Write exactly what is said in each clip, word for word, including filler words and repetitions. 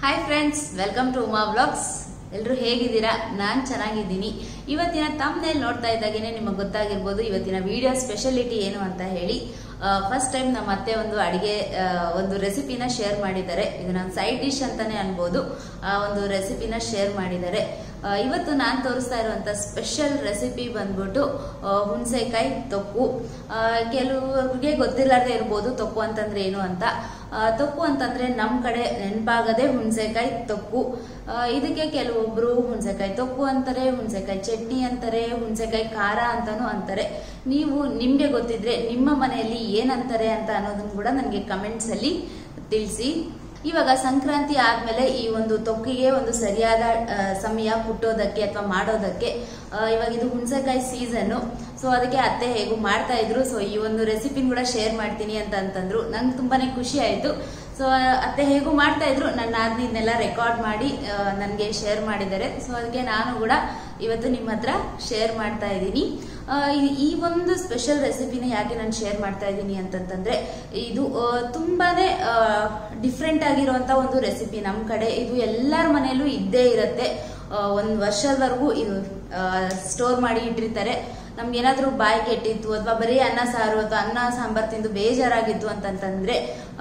Hi friends, welcome to Uma vlogs. ಎಲ್ಲರೂ ಹೇಗಿದ್ದೀರಾ? ನಾನು ಚೆನ್ನಾಗಿದ್ದೀನಿ. ಇವತ್ತಿನ ಥಂಬ್ನೇಲ್ ನೋಡ್ತಾ ಇದ್ದಾಗೇನೆ ನಿಮಗೆ ಗೊತ್ತಾಗಿರ್ಬೋದು ಇವತ್ತಿನ ವಿಡಿಯೋ ಸ್ಪೆಷಾಲಿಟಿ ಏನು ಅಂತ ಹೇಳಿ. ಫಸ್ಟ್ ಟೈಮ್ ನಮ್ಮ ಅತ್ತೆ ಒಂದು ಅಡಿಗೆ ಒಂದು ರೆಸಿಪಿನ ಶೇರ್ ಮಾಡಿದ್ದಾರೆ. ಇದು ನನ್ನ ಸೈಡ್ ಡಿಶ್ ಅಂತಾನೆ ಅನ್ಬೋದು. ಒಂದು ರೆಸಿಪಿನ ಶೇರ್ ಮಾಡಿದ್ದಾರೆ. ಇವತ್ತು ನಾನು ತೋರಿಸ್ತಾ ಇರುವಂತ ಸ್ಪೆಷಲ್ ರೆಸಿಪಿ ಬಂದ್ಬಿಟ್ಟು ಹುಣಸೆಕಾಯಿ ತೊಕ್ಕು. ಕೆಲವ್ರಿಗೆ ಗೊತ್ತಿರಲಾರ್ದೆ ಇರ್ಬೋದು ತೊಕ್ಕು ಅಂತಂದ್ರೆ ಏನು ಅಂತ. ತೊಕ್ಕು ಅಂತಂದ್ರೆ ನಮ್ ಕಡೆ ನೆನಪಾಗದೆ ಹುಣಸೆಕಾಯಿ ತೊಕ್ಕು. ಇದಕ್ಕೆ ಕೆಲವೊಬ್ರು ಹುಣಸೆಕಾಯಿ ತೊಕ್ಕು ಅಂತಾರೆ, ಹುಣಸೆಕಾಯಿ ಚಟ್ನಿ ಅಂತಾರೆ, ಹುಣಸೆಕಾಯಿ ಖಾರ ಅಂತಾನು ಅಂತಾರೆ. ನೀವು ನಿಮ್ಗೆ ಗೊತ್ತಿದ್ರೆ ನಿಮ್ಮ ಮನೆಯಲ್ಲಿ ಏನಂತಾರೆ ಅಂತ ಅನ್ನೋದನ್ನ ಕೂಡ ನನಗೆ ಕಮೆಂಟ್ಸ್ ಅಲ್ಲಿ ತಿಳಿಸಿ. ಇವಾಗ ಸಂಕ್ರಾಂತಿ ಆದ್ಮೇಲೆ ಈ ಒಂದು ತೊಕ್ಕಿಗೆ ಒಂದು ಸರಿಯಾದ ಸಮಯ ಕುಟ್ಟೋದಕ್ಕೆ ಅಥವಾ ಮಾಡೋದಕ್ಕೆ. ಇವಾಗ ಇದು ಹುಣಸೆಕಾಯಿ ಸೀಸನ್, ಸೊ ಅದಕ್ಕೆ ಅತ್ತೆ ಹೇಗೂ ಮಾಡ್ತಾ ಇದ್ರು. ಸೊ ಈ ಒಂದು ರೆಸಿಪಿನ ಕೂಡ ಶೇರ್ ಮಾಡ್ತೀನಿ ಅಂತ ಅಂತಂದ್ರು. ನಂಗೆ ತುಂಬಾನೇ ಖುಷಿ ಆಯ್ತು. ಸೊ ಅತ್ತೆ ಹೇಗೂ ಮಾಡ್ತಾ ಇದ್ರು, ನನ್ನ ಅದನ್ನೆಲ್ಲ ರೆಕಾರ್ಡ್ ಮಾಡಿ ನನಗೆ ಶೇರ್ ಮಾಡಿದ್ದಾರೆ. ಸೊ ಅದಕ್ಕೆ ನಾನು ಕೂಡ ಇವತ್ತು ನಿಮ್ಮ ಹತ್ರ ಶೇರ್ ಮಾಡ್ತಾ ಇದ್ದೀನಿ. ಈ ಒಂದು ಸ್ಪೆಷಲ್ ರೆಸಿಪಿನ ಯಾಕೆ ನಾನು ಶೇರ್ ಮಾಡ್ತಾ ಇದ್ದೀನಿ ಅಂತಂತಂದ್ರೆ, ಇದು ತುಂಬಾನೇ ಡಿಫ್ರೆಂಟ್ ಆಗಿರುವಂತ ಒಂದು ರೆಸಿಪಿ. ನಮ್ಮ ಕಡೆ ಇದು ಎಲ್ಲರ ಮನೆಯಲ್ಲೂ ಇದ್ದೇ ಇರುತ್ತೆ. ಒಂದ್ ವರ್ಷದವರೆಗೂ ಇದು ಸ್ಟೋರ್ ಮಾಡಿ ಇಟ್ಟಿರ್ತಾರೆ. ನಮ್ಗೆ ಏನಾದ್ರೂ ಬಾಯಿ ಕೆಟ್ಟಿತ್ತು ಅಥವಾ ಬರೀ ಅನ್ನ ಸಾರು ಅಥವಾ ಅನ್ನ ಸಾಂಬಾರ್ ತಿಂದು ಬೇಜಾರಾಗಿತ್ತು ಅಂತಂತಂದ್ರೆ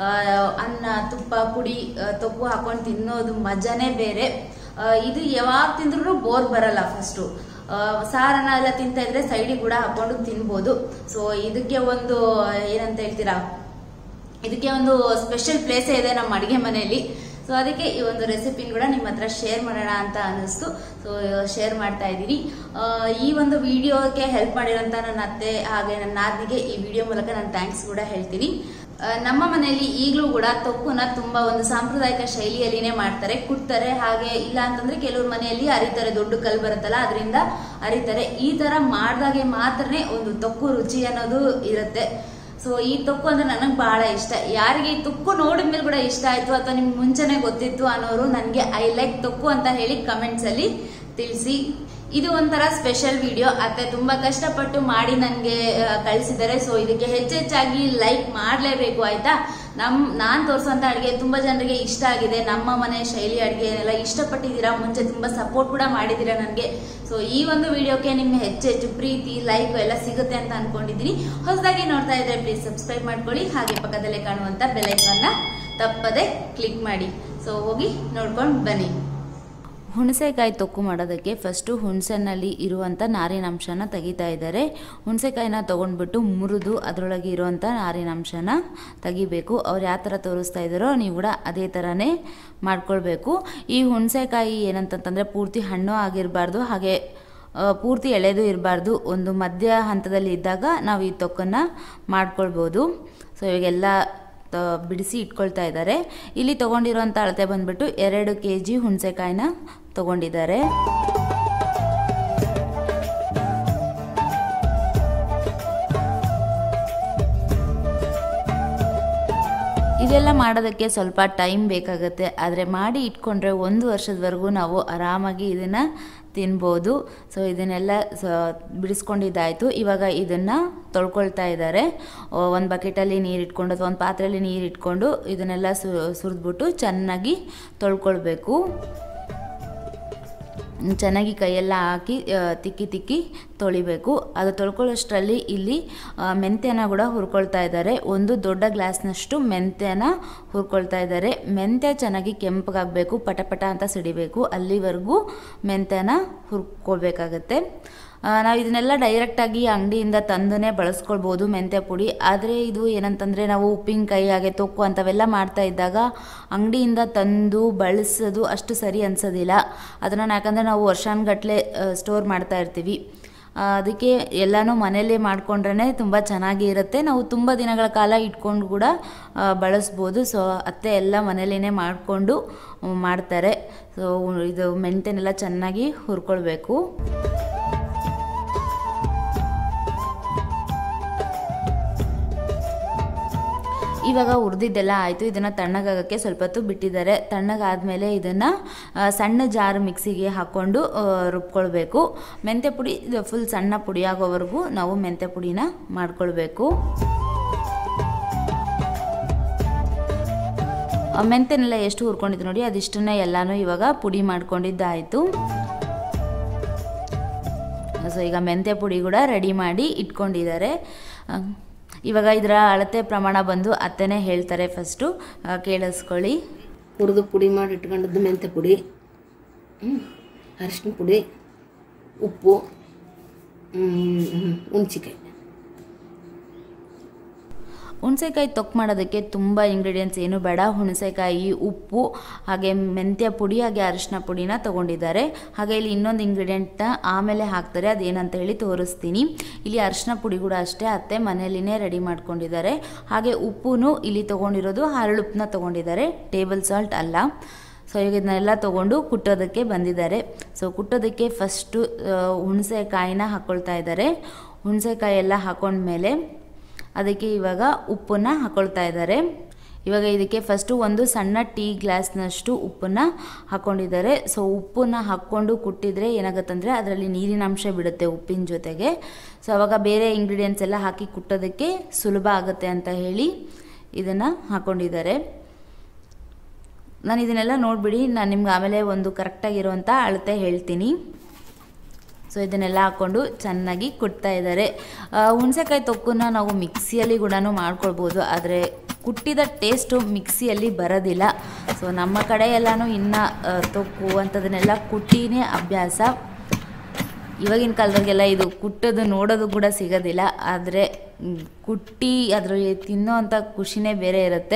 ಅನ್ನ ತುಪ್ಪ ಪುಡಿ ತೊಕ್ಕು ಹಾಕೊಂಡು ತಿನ್ನೋದು ಮಜಾನೇ ಬೇರೆ. ಇದು ಯಾವಾಗ ತಿಂದ್ರು ಬೋರ್ ಬರಲ್ಲ. ಫಸ್ಟು ಸಾರನ್ನ ಎಲ್ಲ ತಿಂತ ಇದ್ರೆ ಸೈಡಿಗೆ ಕೂಡ ಹಾಕೊಂಡು ತಿನ್ಬೋದು. ಸೊ ಇದಕ್ಕೆ ಒಂದು ಏನಂತ ಹೇಳ್ತೀರಾ, ಇದಕ್ಕೆ ಒಂದು ಸ್ಪೆಷಲ್ ಪ್ಲೇಸೇ ಇದೆ ನಮ್ಮ ಅಡಿಗೆ ಮನೆಯಲ್ಲಿ. ಸೊ ಅದಕ್ಕೆ ಈ ಒಂದು ರೆಸಿಪಿನ ಕೂಡ ನಿಮ್ಮ ಹತ್ರ ಶೇರ್ ಮಾಡೋಣ ಅಂತ ಅನಿಸ್ತು. ಸೊ ಶೇರ್ ಮಾಡ್ತಾ ಇದ್ದೀನಿ. ಈ ಒಂದು ವಿಡಿಯೋಗೆ ಹೆಲ್ಪ್ ಮಾಡಿರೋಂತ ನನ್ನ ಅತ್ತೆ ಹಾಗೆ ನನ್ನ ನಾದಿನಿಗೆ ಈ ವಿಡಿಯೋ ಮೂಲಕ ನಾನು ಥ್ಯಾಂಕ್ಸ್ ಕೂಡ ಹೇಳ್ತೀನಿ. ನಮ್ಮ ಮನೆಯಲ್ಲಿ ಈಗಲೂ ಕೂಡ ತೊಕ್ಕುನ ತುಂಬಾ ಒಂದು ಸಾಂಪ್ರದಾಯಿಕ ಶೈಲಿಯಲ್ಲಿನೇ ಮಾಡ್ತಾರೆ, ಕುಟ್ತಾರೆ. ಹಾಗೆ ಇಲ್ಲ ಅಂತಂದ್ರೆ ಕೆಲವ್ರ ಮನೆಯಲ್ಲಿ ಅರಿತಾರೆ, ದೊಡ್ಡ ಕಲ್ ಬರುತ್ತಲ್ಲ ಅದರಿಂದ ಅರಿತಾರೆ. ಈ ತರ ಮಾಡಿದಾಗೆ ಮಾತ್ರನೇ ಒಂದು ತೊಕ್ಕು ರುಚಿ ಅನ್ನೋದು ಇರುತ್ತೆ. ಸೊ ಈ ತೊಕ್ಕು ಅಂದ್ರೆ ನನಗೆ ಬಹಳ ಇಷ್ಟ. ಯಾರಿಗೆ ಈ ತೊಕ್ಕು ನೋಡಿದ್ಮೇಲೆ ಕೂಡ ಇಷ್ಟ ಆಯ್ತು ಅಥವಾ ನಿಮ್ಗೆ ಮುಂಚೆನೆ ಗೊತ್ತಿತ್ತು ಅನ್ನೋರು ನನಗೆ ಐ ಲೈಕ್ ತೊಕ್ಕು ಅಂತ ಹೇಳಿ ಕಮೆಂಟ್ಸ್ ಅಲ್ಲಿ ತಿಳಿಸಿ. ಇದು ಒಂಥರ ಸ್ಪೆಷಲ್ ವಿಡಿಯೋ. ಅತ್ತೆ ತುಂಬಾ ಕಷ್ಟಪಟ್ಟು ಮಾಡಿ ನನ್ಗೆ ಕಳಿಸಿದ್ದಾರೆ. ಸೊ ಇದಕ್ಕೆ ಹೆಚ್ಚೆಚ್ಚಾಗಿ ಲೈಕ್ ಮಾಡ್ಲೇಬೇಕು, ಆಯ್ತಾ? ನಮ್ ನಾನ್ ತೋರಿಸುವಂತ ಅಡಿಗೆ ತುಂಬಾ ಜನರಿಗೆ ಇಷ್ಟ ಆಗಿದೆ. ನಮ್ಮ ಮನೆ ಶೈಲಿ ಅಡಿಗೆನೆಲ್ಲ ಇಷ್ಟಪಟ್ಟಿದ್ದೀರಾ, ಮುಂಚೆ ತುಂಬಾ ಸಪೋರ್ಟ್ ಕೂಡ ಮಾಡಿದೀರಾ ನನಗೆ. ಸೊ ಈ ಒಂದು ವಿಡಿಯೋಕ್ಕೆ ನಿಮ್ಗೆ ಹೆಚ್ಚೆಚ್ಚು ಪ್ರೀತಿ ಲೈಕ್ ಎಲ್ಲ ಸಿಗುತ್ತೆ ಅಂತ ಅನ್ಕೊಂಡಿದ್ದೀನಿ. ಹೊಸದಾಗಿ ನೋಡ್ತಾ ಇದ್ರೆ ಪ್ಲೀಸ್ ಸಬ್ಸ್ಕ್ರೈಬ್ ಮಾಡ್ಕೊಳ್ಳಿ. ಹಾಗೆ ಪಕ್ಕದಲ್ಲೇ ಕಾಣುವಂತ ಬೆಲ್ ಐಕಾನ್ನ ತಪ್ಪದೆ ಕ್ಲಿಕ್ ಮಾಡಿ. ಸೊ ಹೋಗಿ ನೋಡ್ಕೊಂಡು ಬನ್ನಿ. ಹುಣಸೆಕಾಯಿ ತೊಕ್ಕು ಮಾಡೋದಕ್ಕೆ ಫಸ್ಟು ಹುಣಸೆನಲ್ಲಿ ಇರುವಂಥ ನಾರಿನಾಂಶನ ತೆಗಿತಾ ಇದ್ದಾರೆ. ಹುಣಸೆಕಾಯಿನ ತೊಗೊಂಡ್ಬಿಟ್ಟು ಮುರಿದು ಅದರೊಳಗೆ ಇರುವಂಥ ನಾರಿನಾಂಶನ ತೆಗಿಬೇಕು. ಅವ್ರು ಯಾವ ಥರ ತೋರಿಸ್ತಾ ಇದ್ದಾರೋ ನೀವು ಕೂಡ ಅದೇ ಥರನೇ ಮಾಡ್ಕೊಳ್ಬೇಕು. ಈ ಹುಣಸೆಕಾಯಿ ಏನಂತಂತಂದರೆ ಪೂರ್ತಿ ಹಣ್ಣು ಆಗಿರಬಾರ್ದು, ಹಾಗೆ ಪೂರ್ತಿ ಎಳೆದು ಇರಬಾರ್ದು. ಒಂದು ಮಧ್ಯ ಹಂತದಲ್ಲಿ ಇದ್ದಾಗ ನಾವು ಈ ತೊಕ್ಕನ್ನು ಮಾಡ್ಕೊಳ್ಬೋದು. ಸೊ ಇವಾಗೆಲ್ಲ ಬಿಡಿಸಿ ಇಟ್ಕೊಳ್ತಾ ಇದ್ದಾರೆ. ಇಲ್ಲಿ ತೊಗೊಂಡಿರೋಂಥ ಅಳತೆ ಬಂದ್ಬಿಟ್ಟು ಎರಡು ಕೆ ಜಿ ಹುಣಸೆಕಾಯಿನ ತೊಗೊಂಡಿದ್ದಾರೆ. ಇದೆಲ್ಲ ಮಾಡೋದಕ್ಕೆ ಸ್ವಲ್ಪ ಟೈಮ್ ಬೇಕಾಗುತ್ತೆ, ಆದರೆ ಮಾಡಿ ಇಟ್ಕೊಂಡ್ರೆ ಒಂದು ವರ್ಷದವರೆಗೂ ನಾವು ಆರಾಮಾಗಿ ಇದನ್ನು ತಿನ್ಬೋದು. ಸೊ ಇದನ್ನೆಲ್ಲ ಬಿಡಿಸ್ಕೊಂಡಿದ್ದಾಯಿತು. ಇವಾಗ ಇದನ್ನು ತೊಳ್ಕೊಳ್ತಾ ಇದ್ದಾರೆ. ಒಂದು ಬಕೆಟಲ್ಲಿ ನೀರು ಇಟ್ಕೊಂಡು ಅಥವಾ ಒಂದು ಪಾತ್ರೆಯಲ್ಲಿ ನೀರು ಇಟ್ಕೊಂಡು ಇದನ್ನೆಲ್ಲ ಸುರಿದ್ಬಿಟ್ಟು ಚೆನ್ನಾಗಿ ತೊಳ್ಕೊಳ್ಬೇಕು. ಚೆನ್ನಾಗಿ ಕೈಯೆಲ್ಲ ಹಾಕಿ ತಿಕ್ಕಿ ತಿಕ್ಕಿ ತೊಳಿಬೇಕು. ಅದು ತೊಳ್ಕೊಳ್ಳೋಷ್ಟರಲ್ಲಿ ಇಲ್ಲಿ ಮೆಂತ್ಯನ ಕೂಡ ಹುರ್ಕೊಳ್ತಾ ಇದ್ದಾರೆ. ಒಂದು ದೊಡ್ಡ ಗ್ಲಾಸ್ನಷ್ಟು ಮೆಂತ್ಯನ ಹುರ್ಕೊಳ್ತಾ ಇದ್ದಾರೆ. ಮೆಂತ್ಯ ಚೆನ್ನಾಗಿ ಕೆಂಪಗಾಗಬೇಕು, ಪಟಪಟ ಅಂತ ಸಿಡಿಬೇಕು. ಅಲ್ಲಿವರೆಗೂ ಮೆಂತ್ಯನ ಹುರ್ಕೊಳ್ಬೇಕಾಗತ್ತೆ. ನಾವು ಇದನ್ನೆಲ್ಲ ಡೈರೆಕ್ಟಾಗಿ ಅಂಗಡಿಯಿಂದ ತಂದೇ ಬಳಸ್ಕೊಳ್ಬೋದು ಮೆಂತ್ಯ ಪುಡಿ. ಆದರೆ ಇದು ಏನಂತಂದರೆ ನಾವು ಉಪ್ಪಿನಕಾಯಿ ಹಾಗೆ ತೊಕ್ಕು ಅಂಥವೆಲ್ಲ ಮಾಡ್ತಾ ಇದ್ದಾಗ ಅಂಗಡಿಯಿಂದ ತಂದು ಬಳಸೋದು ಅಷ್ಟು ಸರಿ ಅನಿಸೋದಿಲ್ಲ. ಅದನ್ನು ಯಾಕಂದರೆ ನಾವು ವರ್ಷಾನುಗಟ್ಟಲೆ ಸ್ಟೋರ್ ಮಾಡ್ತಾ ಇರ್ತೀವಿ. ಅದಕ್ಕೆ ಎಲ್ಲನೂ ಮನೆಯಲ್ಲೇ ಮಾಡಿಕೊಂಡ್ರೆ ತುಂಬ ಚೆನ್ನಾಗಿ ಇರುತ್ತೆ. ನಾವು ತುಂಬ ದಿನಗಳ ಕಾಲ ಇಟ್ಕೊಂಡು ಕೂಡ ಬಳಸ್ಬೋದು. ಸೊ ಅತ್ತೆ ಎಲ್ಲ ಮನೆಯಲ್ಲೇ ಮಾಡಿಕೊಂಡು ಮಾಡ್ತಾರೆ. ಸೊ ಇದು ಮೆಂತ್ಯನೆಲ್ಲ ಚೆನ್ನಾಗಿ ಹುರ್ಕೊಳ್ಬೇಕು. ಇವಾಗ ಹುರಿದಿದ್ದೆಲ್ಲ ಆಯಿತು. ಇದನ್ನು ತಣ್ಣಗಾಗೋಕ್ಕೆ ಸ್ವಲ್ಪ ಹೊತ್ತು ಬಿಟ್ಟಿದ್ದಾರೆ. ತಣ್ಣಗಾದಮೇಲೆ ಇದನ್ನು ಸಣ್ಣ ಜಾರ್ ಮಿಕ್ಸಿಗೆ ಹಾಕ್ಕೊಂಡು ರುಬ್ಕೊಳ್ಬೇಕು. ಮೆಂತ್ಯ ಪುಡಿ ಫುಲ್ ಸಣ್ಣ ಪುಡಿ ಆಗೋವರೆಗೂ ನಾವು ಮೆಂತ್ಯ ಪುಡಿನ ಮಾಡ್ಕೊಳ್ಬೇಕು. ಮೆಂತೆನೆಲ್ಲ ಎಷ್ಟು ಹುರ್ಕೊಂಡಿದ್ದು ನೋಡಿ ಅದಿಷ್ಟನ್ನೇ ಎಲ್ಲನೂ ಇವಾಗ ಪುಡಿ ಮಾಡ್ಕೊಂಡಿದ್ದಾಯಿತು. ಸೊ ಈಗ ಮೆಂತ್ಯ ಪುಡಿ ಕೂಡ ರೆಡಿ ಮಾಡಿ ಇಟ್ಕೊಂಡಿದ್ದಾರೆ. ಇವಾಗ ಇದರ ಅಳತೆ ಪ್ರಮಾಣ ಬಂದು ಅತ್ತೆನೇ ಹೇಳ್ತಾರೆ, ಫಸ್ಟು ಕೇಳಿಸ್ಕೊಳ್ಳಿ. ಹುರಿದು ಪುಡಿ ಮಾಡಿ ಇಟ್ಕೊಂಡದ್ದು ಮೆಂತ್ಯ ಪುಡಿ, ಅರಿಶಿನ ಪುಡಿ, ಉಪ್ಪು, ಹುಣಸಿಕಾಯಿ. ಹುಣಸೆಕಾಯಿ ತೊಕ್ಕು ಮಾಡೋದಕ್ಕೆ ತುಂಬ ಇಂಗ್ರೀಡಿಯೆಂಟ್ಸ್ ಏನು ಬೇಡ. ಹುಣಸೆಕಾಯಿ, ಉಪ್ಪು, ಹಾಗೆ ಮೆಂತ್ಯ ಪುಡಿ, ಹಾಗೆ ಅರಿಶಿನ ಪುಡಿನ ತೊಗೊಂಡಿದ್ದಾರೆ. ಹಾಗೆ ಇಲ್ಲಿ ಇನ್ನೊಂದು ಇಂಗ್ರೀಡಿಯೆಂಟ್ನ ಆಮೇಲೆ ಹಾಕ್ತಾರೆ, ಅದೇನಂತ ಹೇಳಿ ತೋರಿಸ್ತೀನಿ. ಇಲ್ಲಿ ಅರಿಶಿನ ಪುಡಿ ಕೂಡ ಅಷ್ಟೇ ಅತ್ತೆ ಮನೆಯಲ್ಲಿನೇ ರೆಡಿ ಮಾಡ್ಕೊಂಡಿದ್ದಾರೆ. ಹಾಗೆ ಉಪ್ಪು ಇಲ್ಲಿ ತೊಗೊಂಡಿರೋದು ಹರಳುಪ್ಪನ್ನ ತೊಗೊಂಡಿದ್ದಾರೆ, ಟೇಬಲ್ ಸಾಲ್ಟ್ ಅಲ್ಲ. ಸೊ ಈಗ ಇದನ್ನೆಲ್ಲ ತೊಗೊಂಡು ಕುಟ್ಟೋದಕ್ಕೆ ಬಂದಿದ್ದಾರೆ. ಸೊ ಕುಟ್ಟೋದಕ್ಕೆ ಫಸ್ಟು ಹುಣಸೆಕಾಯಿನ ಹಾಕ್ಕೊಳ್ತಾ ಇದ್ದಾರೆ. ಹುಣಸೆಕಾಯಿ ಎಲ್ಲ ಹಾಕೊಂಡ್ಮೇಲೆ ಅದಕ್ಕೆ ಇವಾಗ ಉಪ್ಪನ್ನು ಹಾಕ್ಕೊಳ್ತಾ ಇದ್ದಾರೆ. ಇವಾಗ ಇದಕ್ಕೆ ಫಸ್ಟು ಒಂದು ಸಣ್ಣ ಟೀ ಗ್ಲಾಸ್ನಷ್ಟು ಉಪ್ಪನ್ನು ಹಾಕ್ಕೊಂಡಿದ್ದಾರೆ. ಸೊ ಉಪ್ಪನ್ನು ಹಾಕ್ಕೊಂಡು ಕುಟ್ಟಿದರೆ ಏನಾಗುತ್ತಂದರೆ ಅದರಲ್ಲಿ ನೀರಿನ ಅಂಶ ಬಿಡುತ್ತೆ ಉಪ್ಪಿನ ಜೊತೆಗೆ. ಸೊ ಅವಾಗ ಬೇರೆ ಇಂಗ್ರೀಡಿಯೆಂಟ್ಸ್ ಎಲ್ಲ ಹಾಕಿ ಕುಟ್ಟೋದಕ್ಕೆ ಸುಲಭ ಆಗುತ್ತೆ ಅಂತ ಹೇಳಿ ಇದನ್ನು ಹಾಕ್ಕೊಂಡಿದ್ದಾರೆ. ನಾನು ಇದನ್ನೆಲ್ಲ ನೋಡಿಬಿಡಿ, ನಾನು ನಿಮ್ಗೆ ಆಮೇಲೆ ಒಂದು ಕರೆಕ್ಟಾಗಿರುವಂಥ ಅಳತೆ ಹೇಳ್ತೀನಿ. ಸೊ ಇದನ್ನೆಲ್ಲ ಹಾಕ್ಕೊಂಡು ಚೆನ್ನಾಗಿ ಕುಟ್ತಾ ಇದ್ದಾರೆ. ಹುಣಸೆಕಾಯಿ ತೊಕ್ಕನ್ನ ನಾವು ಮಿಕ್ಸಿಯಲ್ಲಿ ಕೂಡ ಮಾಡ್ಕೊಳ್ಬೋದು, ಆದರೆ ಕುಟ್ಟಿದ ಟೇಸ್ಟು ಮಿಕ್ಸಿಯಲ್ಲಿ ಬರೋದಿಲ್ಲ. ಸೊ ನಮ್ಮ ಕಡೆ ಎಲ್ಲನೂ ಇನ್ನು ತೊಕ್ಕು ಅಂಥದನ್ನೆಲ್ಲ ಕುಟ್ಟಿನೇ ಅಭ್ಯಾಸ. ಇವಾಗಿನ ಕಾಲದಾಗೆಲ್ಲ ಇದು ಕುಟ್ಟೋದು ನೋಡೋದು ಕೂಡ ಸಿಗೋದಿಲ್ಲ, ಆದರೆ ಕುಟ್ಟಿ ಅದ್ರ ತಿನ್ನೋ ಅಂಥ ಖುಷಿನೇ ಬೇರೆ ಇರುತ್ತೆ.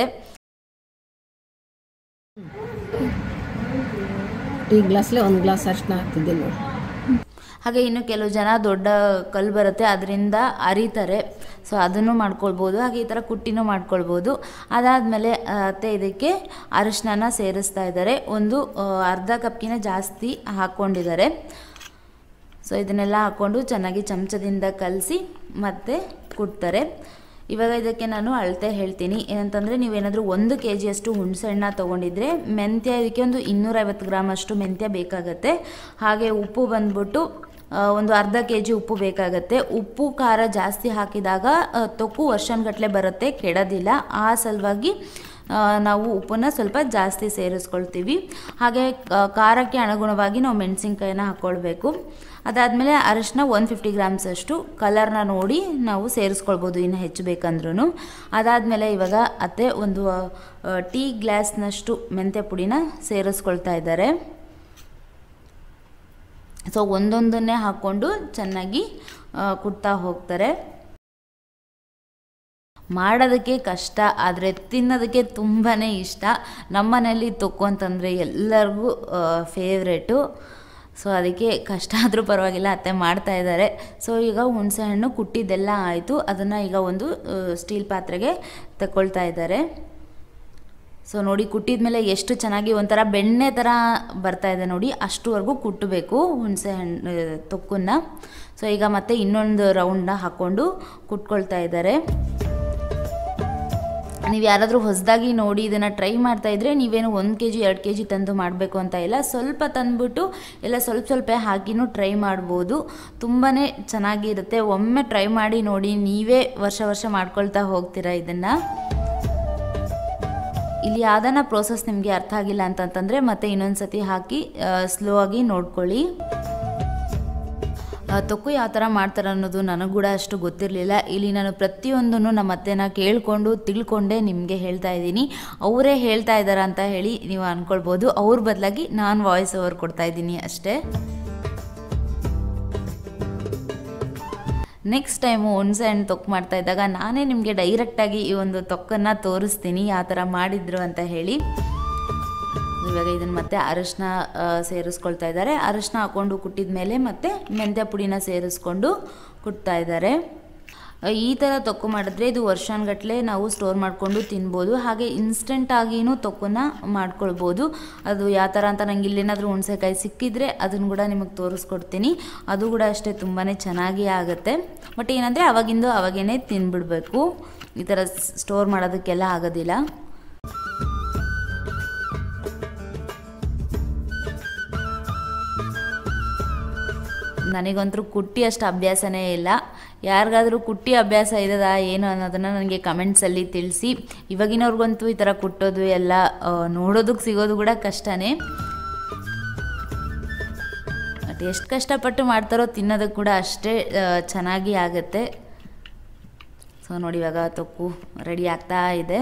ಟೀ ಗ್ಲಾಸ್ಲೆ ಒಂದು ಗ್ಲಾಸ್ ಅರಿಶಿನ ಹಾಕ್ತಿದ್ದೆ ನೋಡಿ. ಹಾಗೆ ಇನ್ನು ಕೆಲವು ಜನ ದೊಡ್ಡ ಕಲ್ಲು ಬರುತ್ತೆ ಅದರಿಂದ ಅರಿತಾರೆ. ಸೊ ಅದನ್ನು ಮಾಡ್ಕೊಳ್ಬೋದು. ಹಾಗೆ ಈ ಥರ ಕುಟ್ಟಿನೂ ಮಾಡ್ಕೊಳ್ಬೋದು. ಅದಾದಮೇಲೆ ಅತ್ತೆ ಇದಕ್ಕೆ ಅರಿಶಿನ ಸೇರಿಸ್ತಾ ಇದ್ದಾರೆ. ಒಂದು ಅರ್ಧ ಕಪ್ಗಿಂತ ಜಾಸ್ತಿ ಹಾಕ್ಕೊಂಡಿದ್ದಾರೆ. ಸೊ ಇದನ್ನೆಲ್ಲ ಹಾಕ್ಕೊಂಡು ಚೆನ್ನಾಗಿ ಚಮಚದಿಂದ ಕಲಸಿ ಮತ್ತೆ ಕುಟ್ತಾರೆ. ಇವಾಗ ಇದಕ್ಕೆ ನಾನು ಅಳತೆ ಹೇಳ್ತೀನಿ. ಏನಂತಂದರೆ ನೀವೇನಾದರೂ ಒಂದು ಕೆ ಜಿಯಷ್ಟು ಹುಣಸೆಹಣ್ಣ ತೊಗೊಂಡಿದ್ರೆ ಮೆಂತ್ಯ ಇದಕ್ಕೆ ಒಂದು ಇನ್ನೂರೈವತ್ತು ಗ್ರಾಮ್ ಅಷ್ಟು ಮೆಂತ್ಯ ಬೇಕಾಗತ್ತೆ. ಹಾಗೆ ಉಪ್ಪು ಬಂದ್ಬಿಟ್ಟು ಒಂದು ಅರ್ಧ ಕೆ ಜಿ ಉಪ್ಪು ಬೇಕಾಗತ್ತೆ. ಉಪ್ಪು ಖಾರ ಜಾಸ್ತಿ ಹಾಕಿದಾಗ ತೊಕ್ಕು ವರ್ಷನ್ಗಟ್ಟಲೆ ಬರುತ್ತೆ, ಕೆಡೋದಿಲ್ಲ. ಆ ಸಲುವಾಗಿ ನಾವು ಉಪ್ಪನ್ನು ಸ್ವಲ್ಪ ಜಾಸ್ತಿ ಸೇರಿಸ್ಕೊಳ್ತೀವಿ. ಹಾಗೆ ಖಾರಕ್ಕೆ ಅನುಗುಣವಾಗಿ ನಾವು ಮೆಣಸಿನ್ಕಾಯಿನ ಹಾಕ್ಕೊಳ್ಬೇಕು. ಅದಾದಮೇಲೆ ಅರಿಶಿನ ಒನ್ ಫಿಫ್ಟಿ ಗ್ರಾಮ್ಸ್ ಅಷ್ಟು ಕಲರ್ನ ನೋಡಿ ನಾವು ಸೇರಿಸ್ಕೊಳ್ಬೋದು, ಇನ್ನು ಹೆಚ್ಚು ಬೇಕಂದ್ರೂ. ಅದಾದಮೇಲೆ ಇವಾಗ ಅತ್ತೆ ಒಂದು ಟೀ ಗ್ಲಾಸ್ನಷ್ಟು ಮೆಂತ್ಯ ಪುಡಿನ ಸೇರಿಸ್ಕೊಳ್ತಾ ಇದ್ದಾರೆ. ಸೊ ಒಂದೊಂದನ್ನೇ ಹಾಕ್ಕೊಂಡು ಚೆನ್ನಾಗಿ ಕುಟ್ತಾ ಹೋಗ್ತಾರೆ. ಮಾಡೋದಕ್ಕೆ ಕಷ್ಟ, ಆದರೆ ತಿನ್ನೋದಕ್ಕೆ ತುಂಬಾ ಇಷ್ಟ. ನಮ್ಮ ಮನೇಲಿ ತೊಕ್ಕು ಅಂತಂದರೆ ಎಲ್ಲರಿಗೂ ಫೇವ್ರೇಟು. ಸೊ ಅದಕ್ಕೆ ಕಷ್ಟ ಆದರೂ ಪರವಾಗಿಲ್ಲ, ಅತ್ತೆ ಮಾಡ್ತಾ ಇದ್ದಾರೆ. ಸೊ ಈಗ ಹುಣಸೆಹಣ್ಣು ಕುಟ್ಟಿದ್ದೆಲ್ಲ ಆಯಿತು. ಅದನ್ನು ಈಗ ಒಂದು ಸ್ಟೀಲ್ ಪಾತ್ರೆಗೆ ತಗೊಳ್ತಾ ಇದ್ದಾರೆ. ಸೊ ನೋಡಿ ಕುಟ್ಟಿದ ಮೇಲೆ ಎಷ್ಟು ಚೆನ್ನಾಗಿ ಒಂಥರ ಬೆಣ್ಣೆ ಥರ ಬರ್ತಾ ಇದೆ ನೋಡಿ, ಅಷ್ಟುವರೆಗೂ ಕುಟ್ಟಬೇಕು ಹುಣಸೆ ಹಣ್ಣು ತೊಕ್ಕನ್ನು. ಸೊ ಈಗ ಮತ್ತೆ ಇನ್ನೊಂದು ರೌಂಡ್ನ ಹಾಕ್ಕೊಂಡು ಕುಟ್ಕೊಳ್ತಾ ಇದ್ದಾರೆ. ನೀವು ಯಾರಾದರೂ ಹೊಸದಾಗಿ ನೋಡಿ ಇದನ್ನು ಟ್ರೈ ಮಾಡ್ತಾಯಿದ್ರೆ ನೀವೇನು ಒಂದು ಕೆ ಜಿ ಎರಡು ಕೆ ಜಿ ತಂದು ಮಾಡಬೇಕು ಅಂತ ಇಲ್ಲ, ಸ್ವಲ್ಪ ತಂದುಬಿಟ್ಟು ಎಲ್ಲ ಸ್ವಲ್ಪ ಸ್ವಲ್ಪ ಹಾಕಿನೂ ಟ್ರೈ ಮಾಡ್ಬೋದು. ತುಂಬಾ ಚೆನ್ನಾಗಿರುತ್ತೆ. ಒಮ್ಮೆ ಟ್ರೈ ಮಾಡಿ ನೋಡಿ, ನೀವೇ ವರ್ಷ ವರ್ಷ ಮಾಡ್ಕೊಳ್ತಾ ಹೋಗ್ತೀರಾ ಇದನ್ನು. ಇಲ್ಲಿ ಯಾವ್ದಾನ ಪ್ರೋಸೆಸ್ ನಿಮಗೆ ಅರ್ಥ ಆಗಿಲ್ಲ ಅಂತಂತಂದರೆ ಮತ್ತೆ ಇನ್ನೊಂದು ಸತಿ ಹಾಕಿ ಸ್ಲೋ ಆಗಿ ನೋಡ್ಕೊಳ್ಳಿ. ತೊಕ್ಕು ಯಾವ ಥರ ಮಾಡ್ತಾರೆ ಅನ್ನೋದು ನನಗೆ ಕೂಡ ಅಷ್ಟು ಗೊತ್ತಿರಲಿಲ್ಲ. ಇಲ್ಲಿ ನಾನು ಪ್ರತಿಯೊಂದನ್ನು ನಮ್ಮ ಅತ್ತೆನ ಕೇಳಿಕೊಂಡು ತಿಳ್ಕೊಂಡೆ ನಿಮಗೆ ಹೇಳ್ತಾ ಇದ್ದೀನಿ. ಅವರೇ ಹೇಳ್ತಾ ಇದ್ದಾರೆ ಅಂತ ಹೇಳಿ ನೀವು ಅಂದ್ಕೊಳ್ಬೋದು. ಅವ್ರ ಬದಲಾಗಿ ನಾನು ವಾಯ್ಸ್ ಓವರ್ ಕೊಡ್ತಾ ಇದ್ದೀನಿ ಅಷ್ಟೇ. ನೆಕ್ಸ್ಟ್ ಟೈಮು ಹುಣಸೆ ಹಣ್ಣು ತೊಕ್ಕು ಮಾಡ್ತಾ ಇದ್ದಾಗ ನಾನೇ ನಿಮಗೆ ಡೈರೆಕ್ಟಾಗಿ ಈ ಒಂದು ತೊಕ್ಕನ್ನು ತೋರಿಸ್ತೀನಿ ಯಾವ ಥರ ಮಾಡಿದ್ರು ಅಂತ ಹೇಳಿ. ಇವಾಗ ಇದನ್ನು ಮತ್ತೆ ಅರಿಶಿನ ಸೇರಿಸ್ಕೊಳ್ತಾ ಇದ್ದಾರೆ. ಅರಿಶಿನ ಹಾಕ್ಕೊಂಡು ಕುಟ್ಟಿದ ಮೇಲೆ ಮತ್ತೆ ಮೆಂತ್ಯ ಪುಡಿನ ಸೇರಿಸ್ಕೊಂಡು ಕುಟ್ತಾ ಇದ್ದಾರೆ. ಈ ಥರ ತೊಕ್ಕು ಮಾಡಿದ್ರೆ ಇದು ವರ್ಷಾನುಗಟ್ಟಲೆ ನಾವು ಸ್ಟೋರ್ ಮಾಡಿಕೊಂಡು ತಿನ್ಬೋದು. ಹಾಗೆ ಇನ್ಸ್ಟೆಂಟಾಗಿಯೂ ತೊಕ್ಕನ್ನ ಮಾಡ್ಕೊಳ್ಬೋದು. ಅದು ಯಾವ ಥರ ಅಂತ ನಂಗೆ ಇಲ್ಲೇನಾದರೂ ಹುಣಸೆಕಾಯಿ ಸಿಕ್ಕಿದ್ರೆ ಅದನ್ನು ಕೂಡ ನಿಮಗೆ ತೋರಿಸ್ಕೊಡ್ತೀನಿ. ಅದು ಕೂಡ ಅಷ್ಟೇ ತುಂಬಾ ಚೆನ್ನಾಗಿ ಆಗುತ್ತೆ. ಬಟ್ ಏನಂದರೆ ಅವಾಗಿಂದು ಅವಾಗೇ ತಿನ್ಬಿಡಬೇಕು, ಈ ಥರ ಸ್ಟೋರ್ ಮಾಡೋದಕ್ಕೆಲ್ಲ ಆಗೋದಿಲ್ಲ. ನನಗಂತೂ ಕುಟ್ಟಿ ಅಷ್ಟು ಅಭ್ಯಾಸನೇ ಇಲ್ಲ. ಯಾರಿಗಾದರೂ ಕುಟ್ಟಿ ಅಭ್ಯಾಸ ಇದೆಯಾ ಏನು ಅನ್ನೋದನ್ನು ನನಗೆ ಕಮೆಂಟ್ಸಲ್ಲಿ ತಿಳಿಸಿ. ಇವಾಗಿನವ್ರಿಗಂತೂ ಈ ಥರ ಕುಟ್ಟೋದು ಎಲ್ಲ ನೋಡೋದಕ್ಕೆ ಸಿಗೋದು ಕೂಡ ಕಷ್ಟನೇ. ಬಟ್ ಎಷ್ಟು ಕಷ್ಟಪಟ್ಟು ಮಾಡ್ತಾರೋ ತಿನ್ನೋದಕ್ಕೆ ಕೂಡ ಅಷ್ಟೇ ಚೆನ್ನಾಗಿ ಆಗುತ್ತೆ. ಸೊ ನೋಡಿ ಇವಾಗ ತೊಕ್ಕು ರೆಡಿ ಆಗ್ತಾ ಇದೆ.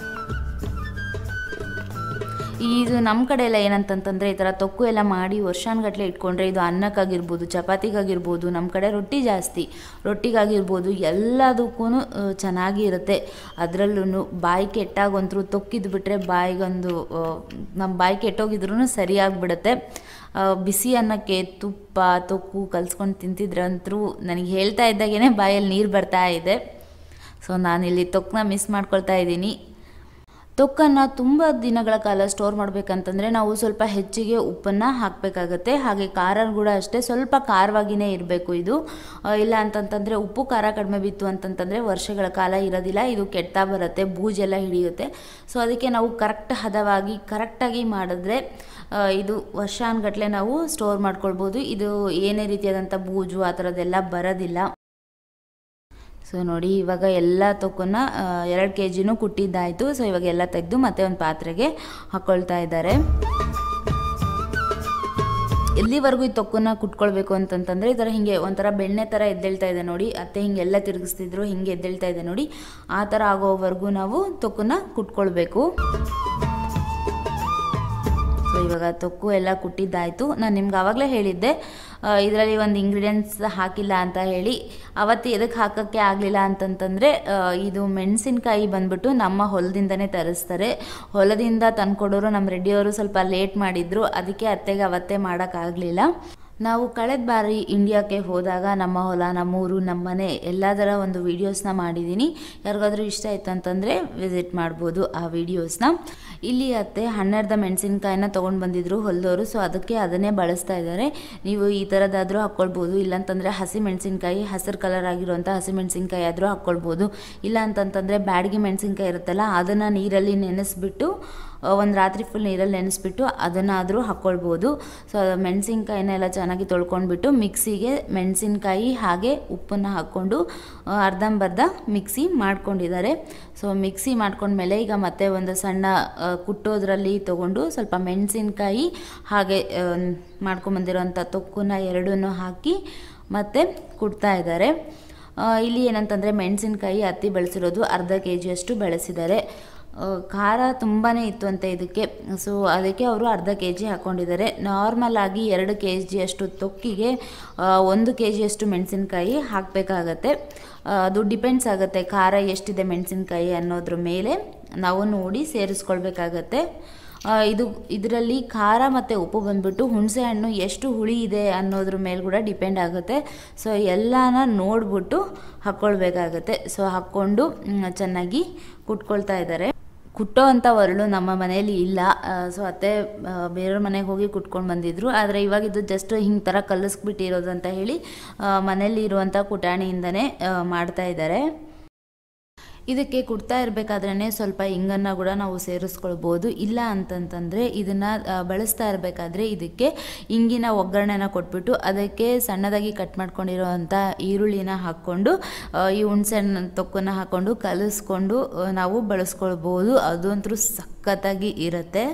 ಇದು ನಮ್ಮ ಕಡೆ ಎಲ್ಲ ಏನಂತಂತಂದರೆ ಈ ಥರ ತೊಕ್ಕು ಎಲ್ಲ ಮಾಡಿ ವರ್ಷಾನುಗಟ್ಟಲೆ ಇಟ್ಕೊಂಡ್ರೆ ಇದು ಅನ್ನಕ್ಕಾಗಿರ್ಬೋದು, ಚಪಾತಿಗಾಗಿರ್ಬೋದು, ನಮ್ಮ ಕಡೆ ರೊಟ್ಟಿ ಜಾಸ್ತಿ, ರೊಟ್ಟಿಗಾಗಿರ್ಬೋದು ಎಲ್ಲದಕ್ಕೂ ಚೆನ್ನಾಗಿ ಇರುತ್ತೆ. ಅದರಲ್ಲೂ ಬಾಯಿ ಕೆಟ್ಟಾಗಂತೂ ತೊಕ್ಕಿದ್ದು ಬಿಟ್ಟರೆ ಬಾಯಿಗೊಂದು ನಮ್ಮ ಬಾಯಿ ಕೆಟ್ಟೋಗಿದ್ರೂ ಸರಿಯಾಗಿಬಿಡುತ್ತೆ. ಬಿಸಿ ಅನ್ನಕ್ಕೆ ತುಪ್ಪ ತೊಕ್ಕು ಕಲಿಸ್ಕೊಂಡು ತಿಂತಿದ್ರಂತೂ ನನಗೆ ಹೇಳ್ತಾ ಇದ್ದಾಗೇ ಬಾಯಲ್ಲಿ ನೀರು ಬರ್ತಾ ಇದೆ. ಸೊ ನಾನಿಲ್ಲಿ ತೊಕ್ಕನ್ನ ಮಿಸ್ ಮಾಡ್ಕೊಳ್ತಾ ಇದ್ದೀನಿ. ತೊಕ್ಕನ್ನು ತುಂಬ ದಿನಗಳ ಕಾಲ ಸ್ಟೋರ್ ಮಾಡಬೇಕಂತಂದರೆ ನಾವು ಸ್ವಲ್ಪ ಹೆಚ್ಚಿಗೆ ಉಪ್ಪನ್ನು ಹಾಕಬೇಕಾಗತ್ತೆ. ಹಾಗೆ ಖಾರ ಕೂಡ ಅಷ್ಟೇ ಸ್ವಲ್ಪ ಖಾರವಾಗಿಯೇ ಇರಬೇಕು ಇದು. ಇಲ್ಲ ಅಂತಂತಂದರೆ ಉಪ್ಪು ಖಾರ ಕಡಿಮೆ ಬಿತ್ತು ಅಂತಂತಂದರೆ ವರ್ಷಗಳ ಕಾಲ ಇರೋದಿಲ್ಲ, ಇದು ಕೆಡ್ತಾ ಬರುತ್ತೆ, ಬೂಜೆಲ್ಲ ಹಿಡಿಯುತ್ತೆ. ಸೊ ಅದಕ್ಕೆ ನಾವು ಕರೆಕ್ಟ್ ಹದವಾಗಿ ಕರೆಕ್ಟಾಗಿ ಮಾಡಿದ್ರೆ ಇದು ವರ್ಷಾನುಗಟ್ಟಲೆ ನಾವು ಸ್ಟೋರ್ ಮಾಡ್ಕೊಳ್ಬೋದು. ಇದು ಏನೇ ರೀತಿಯಾದಂಥ ಬೂಜು ಆ ಥರದ್ದೆಲ್ಲ ಬರೋದಿಲ್ಲ. ಸೊ ನೋಡಿ ಇವಾಗ ಎಲ್ಲ ತೊಕ್ಕನ್ನು ಎರಡು ಕೆ ಜಿನೂ ಕುಟ್ಟಿದ್ದಾಯಿತು. ಸೊ ಇವಾಗ ಎಲ್ಲ ತೆಗೆದು ಮತ್ತೆ ಒಂದು ಪಾತ್ರೆಗೆ ಹಾಕ್ಕೊಳ್ತಾ ಇದ್ದಾರೆ. ಎಲ್ಲಿವರೆಗೂ ಈ ತೊಕ್ಕನ್ನು ಕುಟ್ಕೊಳ್ಬೇಕು ಅಂತಂತಂದರೆ ಈ ಥರ ಹಿಂಗೆ ಒಂಥರ ಬೆಣ್ಣೆ ಥರ ಎದ್ದೇಳ್ತಾ ಇದೆ ನೋಡಿ, ಅತ್ತೆ ಹಿಂಗೆಲ್ಲ ತಿರುಗಿಸ್ತಿದ್ರು, ಹಿಂಗೆ ಎದ್ದೇಳ್ತಾ ಇದೆ ನೋಡಿ, ಆ ಥರ ಆಗೋವರೆಗೂ ನಾವು ತೊಕ್ಕನ್ನು ಕುಟ್ಕೊಳ್ಬೇಕು. ಸೊ ಇವಾಗ ತೊಕ್ಕು ಎಲ್ಲ ಕುಟ್ಟಿದ್ದಾಯಿತು. ನಾನು ನಿಮ್ಗೆ ಆವಾಗಲೇ ಹೇಳಿದ್ದೆ ಇದರಲ್ಲಿ ಒಂದು ಇಂಗ್ರೀಡಿಯೆಂಟ್ಸ್ ಹಾಕಿಲ್ಲ ಅಂತ ಹೇಳಿ. ಅವತ್ತು ಎದಕ್ಕೆ ಹಾಕೋಕ್ಕೆ ಆಗಲಿಲ್ಲ ಅಂತಂತಂದರೆ ಇದು ಮೆಣಸಿನ್ಕಾಯಿ ಬಂದ್ಬಿಟ್ಟು ನಮ್ಮ ಹೊಲದಿಂದನೇ ತರಿಸ್ತಾರೆ. ಹೊಲದಿಂದ ತಂದ್ಕೊಡೋರು ನಮ್ಮ ರೆಡ್ಡಿಯವರು ಸ್ವಲ್ಪ ಲೇಟ್ ಮಾಡಿದ್ರು, ಅದಕ್ಕೆ ಅತ್ತೆಗೆ ಅವತ್ತೇ ಮಾಡೋಕ್ಕಾಗಲಿಲ್ಲ. ನಾವು ಕಳೆದ ಬಾರಿ ಇಂಡಿಯಾಕ್ಕೆ ಹೋದಾಗ ನಮ್ಮ ಹೊಲ, ನಮ್ಮೂರು, ನಮ್ಮ ಮನೆ ಎಲ್ಲದರ ಒಂದು ವೀಡಿಯೋಸ್ನ ಮಾಡಿದ್ದೀನಿ. ಯಾರಿಗಾದ್ರೂ ಇಷ್ಟ ಆಯಿತು ಅಂತಂದರೆ ವಿಸಿಟ್ ಮಾಡ್ಬೋದು ಆ ವೀಡಿಯೋಸ್ನ. ಇಲ್ಲಿ ಅತ್ತೆ ಹನ್ನೆರಡು ಮೆಣಸಿನ್ಕಾಯಿನ ತೊಗೊಂಡು ಬಂದಿದ್ರು ಹೊಲದವರು. ಸೊ ಅದಕ್ಕೆ ಅದನ್ನೇ ಬಳಸ್ತಾ ಇದ್ದಾರೆ. ನೀವು ಈ ಥರದ್ದಾದರೂ ಹಾಕ್ಕೊಳ್ಬೋದು, ಇಲ್ಲಾಂತಂದರೆ ಹಸಿ ಮೆಣಸಿನ್ಕಾಯಿ ಹಸಿರು ಕಲರ್ ಆಗಿರುವಂಥ ಹಸಿ ಮೆಣಸಿನ್ಕಾಯಿ ಆದರೂ ಹಾಕ್ಕೊಳ್ಬೋದು. ಇಲ್ಲ ಅಂತಂತಂದರೆ ಬ್ಯಾಡಗಿ ಮೆಣಸಿನ್ಕಾಯಿ ಇರುತ್ತಲ್ಲ ಅದನ್ನು ನೀರಲ್ಲಿ ನೆನೆಸ್ಬಿಟ್ಟು ಒಂದು ರಾತ್ರಿ ಫುಲ್ ನೀರಲ್ಲಿ ನೆನೆಸ್ಬಿಟ್ಟು ಅದನ್ನಾದರೂ ಹಾಕ್ಕೊಳ್ಬೋದು. ಸೊ ಮೆಣಸಿನ್ಕಾಯಿನೆಲ್ಲ ಚೆನ್ನಾಗಿ ತೊಳ್ಕೊಂಡ್ಬಿಟ್ಟು ಮಿಕ್ಸಿಗೆ ಮೆಣಸಿನ್ಕಾಯಿ ಹಾಗೆ ಉಪ್ಪನ್ನು ಹಾಕ್ಕೊಂಡು ಅರ್ಧಂಬರ್ಧ ಮಿಕ್ಸಿ ಮಾಡ್ಕೊಂಡಿದ್ದಾರೆ. ಸೊ ಮಿಕ್ಸಿ ಮಾಡ್ಕೊಂಡ್ಮೇಲೆ ಈಗ ಮತ್ತೆ ಒಂದು ಸಣ್ಣ ಕುಟ್ಟೋದ್ರಲ್ಲಿ ತೊಗೊಂಡು ಸ್ವಲ್ಪ ಮೆಣಸಿನ್ಕಾಯಿ ಹಾಗೆ ಮಾಡ್ಕೊಂಬಂದಿರೋಂಥ ತೊಕ್ಕನ್ನ ಎರಡನ್ನೂ ಹಾಕಿ ಮತ್ತೆ ಕುಟ್ತಾ ಇದ್ದಾರೆ. ಇಲ್ಲಿ ಏನಂತಂದರೆ ಮೆಣಸಿನ್ಕಾಯಿ ಅತ್ತಿ ಬೆಳೆಸಿರೋದು ಅರ್ಧ ಕೆ ಜಿಯಷ್ಟು ಬೆಳೆಸಿದ್ದಾರೆ. ಖಾರ ತುಂಬಾ ಇತ್ತು ಅಂತ ಇದಕ್ಕೆ. ಸೊ ಅದಕ್ಕೆ ಅವರು ಅರ್ಧ ಕೆ ಜಿ ಹಾಕ್ಕೊಂಡಿದ್ದಾರೆ. ನಾರ್ಮಲ್ ಆಗಿ ಎರಡು ಕೆ ಜಿಯಷ್ಟು ತೊಕ್ಕಿಗೆ ಒಂದು ಕೆ ಜಿಯಷ್ಟು ಮೆಣಸಿನ್ಕಾಯಿ ಹಾಕಬೇಕಾಗತ್ತೆ. ಅದು ಡಿಪೆಂಡ್ಸ್ ಆಗುತ್ತೆ ಖಾರ ಎಷ್ಟಿದೆ ಮೆಣಸಿನ್ಕಾಯಿ ಅನ್ನೋದ್ರ ಮೇಲೆ ನಾವು ನೋಡಿ ಸೇರಿಸ್ಕೊಳ್ಬೇಕಾಗತ್ತೆ. ಇದು ಇದರಲ್ಲಿ ಖಾರ ಮತ್ತು ಉಪ್ಪು ಬಂದ್ಬಿಟ್ಟು ಹುಣಸೆ ಹಣ್ಣು ಎಷ್ಟು ಹುಳಿ ಇದೆ ಅನ್ನೋದ್ರ ಮೇಲೆ ಕೂಡ ಡಿಪೆಂಡ್ ಆಗುತ್ತೆ. ಸೊ ಎಲ್ಲನ ನೋಡಿಬಿಟ್ಟು ಹಾಕ್ಕೊಳ್ಬೇಕಾಗತ್ತೆ. ಸೊ ಹಾಕ್ಕೊಂಡು ಚೆನ್ನಾಗಿ ಕುಟ್ಕೊಳ್ತಾ ಇದ್ದಾರೆ. ಕುಟ್ಟೋ ಅಂಥ ಒರಳು ನಮ್ಮ ಮನೆಯಲ್ಲಿ ಇಲ್ಲ. ಸೊ ಅತ್ತೆ ಬೇರೆಯವ್ರ ಮನೆಗೆ ಹೋಗಿ ಕುಟ್ಕೊಂಡು ಬಂದಿದ್ರು. ಆದರೆ ಇವಾಗ ಇದು ಜಸ್ಟ್ ಹಿಂಗೆ ಥರ ಕಲಿಸ್ಬಿಟ್ಟಿರೋದು ಅಂತ ಹೇಳಿ ಮನೆಯಲ್ಲಿ ಇರುವಂಥ ಕುಟಾಣಿಯಿಂದನೇ ಮಾಡ್ತಾ ಇದ್ದಾರೆ. ಇದಕ್ಕೆ ಕುಟ್ತಾ ಇರಬೇಕಾದ್ರೇ ಸ್ವಲ್ಪ ಹಿಂಗನ್ನು ಕೂಡ ನಾವು ಸೇರಿಸ್ಕೊಳ್ಬೋದು. ಇಲ್ಲ ಅಂತಂತಂದರೆ ಇದನ್ನು ಬಳಸ್ತಾ ಇರಬೇಕಾದ್ರೆ ಇದಕ್ಕೆ ಹಿಂಗಿನ ಒಗ್ಗರಣೆನ ಕೊಟ್ಬಿಟ್ಟು ಅದಕ್ಕೆ ಸಣ್ಣದಾಗಿ ಕಟ್ ಮಾಡ್ಕೊಂಡಿರೋವಂಥ ಈರುಳ್ಳಿನ ಹಾಕ್ಕೊಂಡು ಈ ಹುಣಸೆಹಣ್ಣು ತೊಕ್ಕನ್ನು ಹಾಕ್ಕೊಂಡು ಕಲಿಸ್ಕೊಂಡು ನಾವು ಬಳಸ್ಕೊಳ್ಬೋದು. ಅದಂತೂ ಸಖತ್ತಾಗಿ ಇರುತ್ತೆ.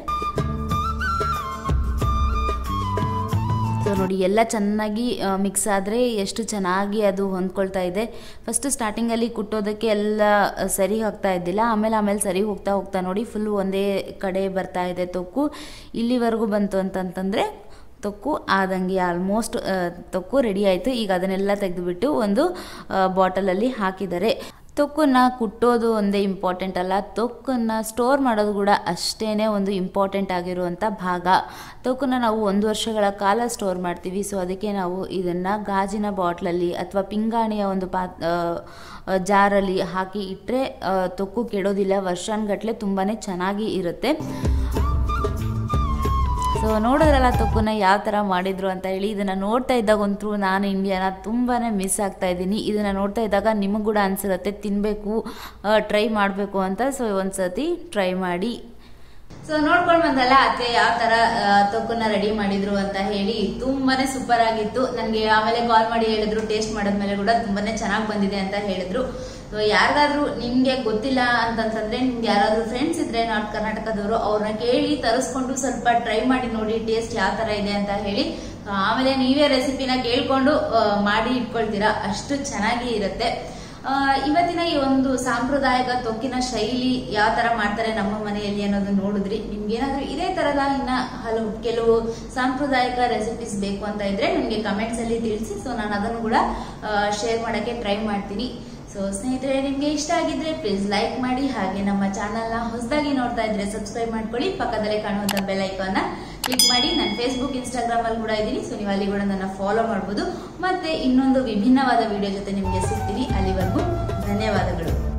ಸೊ ನೋಡಿ ಎಲ್ಲ ಚೆನ್ನಾಗಿ ಮಿಕ್ಸ್ ಆದರೆ ಎಷ್ಟು ಚೆನ್ನಾಗಿ ಅದು ಹೊಂದ್ಕೊಳ್ತಾ ಇದೆ. ಫಸ್ಟ್ ಸ್ಟಾರ್ಟಿಂಗಲ್ಲಿ ಕುಟ್ಟೋದಕ್ಕೆ ಎಲ್ಲ ಸರಿ ಹೋಗ್ತಾ ಇದ್ದಿಲ್ಲ, ಆಮೇಲೆ ಆಮೇಲೆ ಸರಿ ಹೋಗ್ತಾ ಹೋಗ್ತಾ ನೋಡಿ ಫುಲ್ ಒಂದೇ ಕಡೆ ಬರ್ತಾ ಇದೆ ತೊಕ್ಕು. ಇಲ್ಲಿವರೆಗೂ ಬಂತು ಅಂತಂತಂದರೆ ತೊಕ್ಕು ಆದಂಗೆ ಆಲ್ಮೋಸ್ಟ್ ತೊಕ್ಕು ರೆಡಿ ಆಯಿತು. ಈಗ ಅದನ್ನೆಲ್ಲ ತೆಗೆದುಬಿಟ್ಟು ಒಂದು ಬಾಟಲಲ್ಲಿ ಹಾಕಿದ್ದಾರೆ. ತೊಕ್ಕನ್ನು ಕುಟ್ಟೋದು ಒಂದೇ ಇಂಪಾರ್ಟೆಂಟ್ ಅಲ್ಲ, ತೊಕ್ಕನ್ನು ಸ್ಟೋರ್ ಮಾಡೋದು ಕೂಡ ಅಷ್ಟೇ ಒಂದು ಇಂಪಾರ್ಟೆಂಟ್ ಆಗಿರುವಂಥ ಭಾಗ. ತೊಕ್ಕನ್ನು ನಾವು ಒಂದು ವರ್ಷಗಳ ಕಾಲ ಸ್ಟೋರ್ ಮಾಡ್ತೀವಿ. ಸೊ ಅದಕ್ಕೆ ನಾವು ಇದನ್ನು ಗಾಜಿನ ಬಾಟ್ಲಲ್ಲಿ ಅಥವಾ ಪಿಂಗಾಣಿಯ ಒಂದು ಪಾತ್ ಜಾರಲ್ಲಿ ಹಾಕಿ ಇಟ್ಟರೆ ತೊಕ್ಕು ಕೆಡೋದಿಲ್ಲ, ವರ್ಷಾನುಗಟ್ಟಲೆ ತುಂಬಾ ಚೆನ್ನಾಗಿ ಇರುತ್ತೆ. ಸೊ ನೋಡೋದ್ರಲ್ಲ ತೊಕ್ಕನ್ನ ಯಾವ ಥರ ಮಾಡಿದರು ಅಂತ ಹೇಳಿ. ಇದನ್ನು ನೋಡ್ತಾ ಇದ್ದಾಗಂತೂ ನಾನು ಇಂಡಿಯಾನ ತುಂಬಾ ಮಿಸ್ ಆಗ್ತಾ ಇದ್ದೀನಿ. ಇದನ್ನು ನೋಡ್ತಾ ಇದ್ದಾಗ ನಿಮಗೂ ಕೂಡ ಅನಿಸಿರುತ್ತೆ ತಿನ್ನಬೇಕು, ಟ್ರೈ ಮಾಡಬೇಕು ಅಂತ. ಸೊ ಒಂದು ಸರ್ತಿ ಟ್ರೈ ಮಾಡಿ. ಸೊ ನೋಡ್ಕೊಂಡ್ ಬಂದಲ್ಲ ಅತ್ತೆ ಯಾವ ತರ ತೊಕ್ಕನ್ನ ರೆಡಿ ಮಾಡಿದ್ರು ಅಂತ ಹೇಳಿ ತುಂಬಾನೇ ಸೂಪರ್ ಆಗಿತ್ತು. ನನ್ಗೆ ಆಮೇಲೆ ಕಾಲ್ ಮಾಡಿ ಹೇಳಿದ್ರು ಟೇಸ್ಟ್ ಮಾಡಿದ್ಮೇಲೆ ಕೂಡ ತುಂಬಾನೇ ಚೆನ್ನಾಗಿ ಬಂದಿದೆ ಅಂತ ಹೇಳಿದ್ರು. ಸೊ ಯಾರಿಗಾದ್ರೂ ನಿಮ್ಗೆ ಗೊತ್ತಿಲ್ಲ ಅಂತಂತಂದ್ರೆ ನಿಮ್ಗೆ ಯಾರಾದ್ರೂ ಫ್ರೆಂಡ್ಸ್ ಇದ್ರೆ ನಾರ್ತ್ ಕರ್ನಾಟಕದವರು ಅವ್ರನ್ನ ಕೇಳಿ ತರಿಸ್ಕೊಂಡು ಸ್ವಲ್ಪ ಟ್ರೈ ಮಾಡಿ ನೋಡಿ ಟೇಸ್ಟ್ ಯಾವ ತರ ಇದೆ ಅಂತ ಹೇಳಿ. ಆಮೇಲೆ ನೀವೇ ರೆಸಿಪಿನ ಕೇಳ್ಕೊಂಡು ಮಾಡಿ ಇಟ್ಕೊಳ್ತೀರಾ, ಅಷ್ಟು ಚೆನ್ನಾಗಿ ಇರುತ್ತೆ. ಇವತ್ತಿನ ಈ ಒಂದು ಸಾಂಪ್ರದಾಯಿಕ ತೊಕ್ಕಿನ ಶೈಲಿ ಯಾವ ತರ ಮಾಡ್ತಾರೆ ನಮ್ಮ ಮನೆಯಲ್ಲಿ ಅನ್ನೋದು ನೋಡಿದ್ರಿ. ನಿಮ್ಗೆ ಏನಾದ್ರೂ ಇದೇ ತರದ ಇನ್ನ ಹಲವು ಕೆಲವು ಸಾಂಪ್ರದಾಯಿಕ ರೆಸಿಪೀಸ್ ಬೇಕು ಅಂತ ಇದ್ರೆ ನಿಮ್ಗೆ ಕಮೆಂಟ್ಸ್ ಅಲ್ಲಿ ತಿಳಿಸಿ. ಸೊ ನಾನು ಅದನ್ನು ಕೂಡ ಶೇರ್ ಮಾಡಕ್ಕೆ ಟ್ರೈ ಮಾಡ್ತೀನಿ. ಸೊ ಸ್ನೇಹಿತರೆ, ನಿಮ್ಗೆ ಇಷ್ಟ ಆಗಿದ್ರೆ ಪ್ಲೀಸ್ ಲೈಕ್ ಮಾಡಿ, ಹಾಗೆ ನಮ್ಮ ಚಾನಲ್ ನ ಹೊಸದಾಗಿ ನೋಡ್ತಾ ಇದ್ರೆ ಸಬ್ಸ್ಕ್ರೈಬ್ ಮಾಡ್ಕೊಳ್ಳಿ. ಪಕ್ಕದಲ್ಲೇ ಕಾಣುವಂತ ಬೆಲ್ ಐಕಾನ್ ನ ಕ್ಲಿಕ್ ಮಾಡಿ. ನಾನು ಫೇಸ್ಬುಕ್, ಇನ್ಸ್ಟಾಗ್ರಾಮ್ ಅಲ್ಲಿ ಕೂಡ ಇದ್ದೀನಿ. ಸೊ ನೀವು ಅಲ್ಲಿ ಕೂಡ ನನ್ನ ಫಾಲೋ ಮಾಡಬಹುದು. ಮತ್ತೆ ಇನ್ನೊಂದು ವಿಭಿನ್ನವಾದ ವಿಡಿಯೋ ಜೊತೆ ನಿಮ್ಗೆ ಸಿಗ್ತೀನಿ. ಅಲ್ಲಿವರೆಗೂ ಧನ್ಯವಾದಗಳು.